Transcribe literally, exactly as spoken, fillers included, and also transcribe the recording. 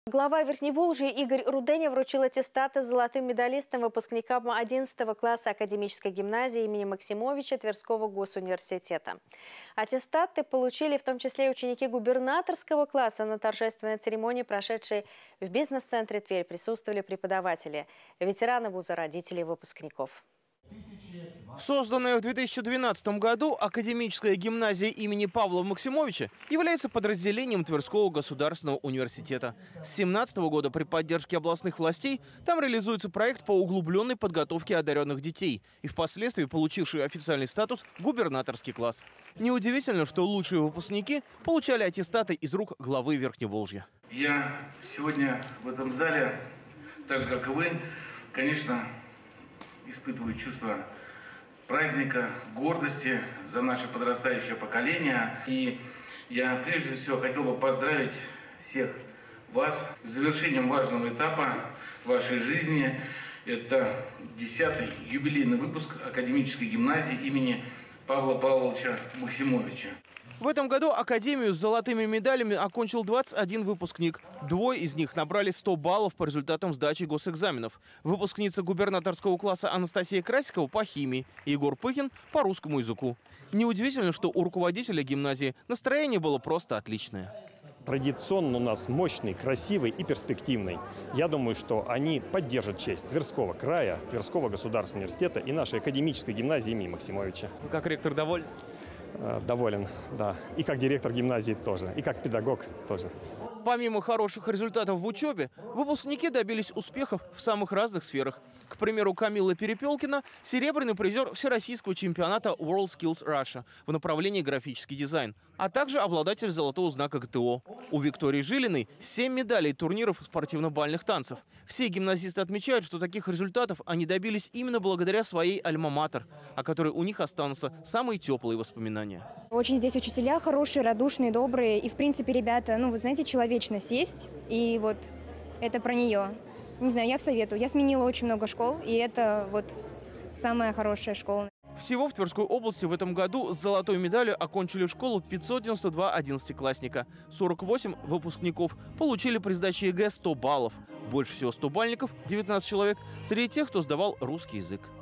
Глава Верхневолжья Игорь Руденя вручил аттестаты золотым медалистам, выпускникам одиннадцатого класса академической гимназии имени Максимовича Тверского госуниверситета. Аттестаты получили в том числе и ученики губернаторского класса. На торжественной церемонии, прошедшей в бизнес-центре Тверь, присутствовали преподаватели, ветераны вуза, родители выпускников. Созданная в две тысячи двенадцатом году академическая гимназия имени Павла Максимовича является подразделением Тверского государственного университета. С две тысячи семнадцатого года при поддержке областных властей там реализуется проект по углубленной подготовке одаренных детей и впоследствии получивший официальный статус губернаторский класс. Неудивительно, что лучшие выпускники получали аттестаты из рук главы Верхневолжья. Я сегодня в этом зале, так же как и вы, конечно, испытываю чувство праздника, гордости за наше подрастающее поколение. И я прежде всего хотел бы поздравить всех вас с завершением важного этапа вашей жизни. Это десятый юбилейный выпуск академической гимназии имени Павла Павловича Максимовича. В этом году академию с золотыми медалями окончил двадцать один выпускник. Двое из них набрали сто баллов по результатам сдачи госэкзаменов. Выпускница губернаторского класса Анастасия Красикова по химии и Егор Пыхин по русскому языку. Неудивительно, что у руководителя гимназии настроение было просто отличное. Традиционно у нас мощный, красивый и перспективный. Я думаю, что они поддержат честь Тверского края, Тверского государственного университета и нашей академической гимназии имени Максимовича. Вы как ректор довольны? Доволен, да. И как директор гимназии тоже, и как педагог тоже. Помимо хороших результатов в учебе, выпускники добились успехов в самых разных сферах. К примеру, Камилла Перепелкина – серебряный призер всероссийского чемпионата WorldSkills Russia в направлении графический дизайн, а также обладатель золотого знака ГТО. У Виктории Жилиной семь медалей турниров спортивно-бальных танцев. Все гимназисты отмечают, что таких результатов они добились именно благодаря своей альма-матер, о которой у них останутся самые теплые воспоминания. Очень здесь учителя хорошие, радушные, добрые. И, в принципе, ребята, ну, вы знаете, человечность есть. И вот это про нее. Не знаю, я советую. Я сменила очень много школ, и это вот самая хорошая школа. Всего в Тверской области в этом году с золотой медалью окончили школу пятьсот девяносто два одиннадцатиклассника. сорок восемь выпускников получили при сдаче ЕГЭ сто баллов. Больше всего сто бальников, девятнадцать человек, среди тех, кто сдавал русский язык.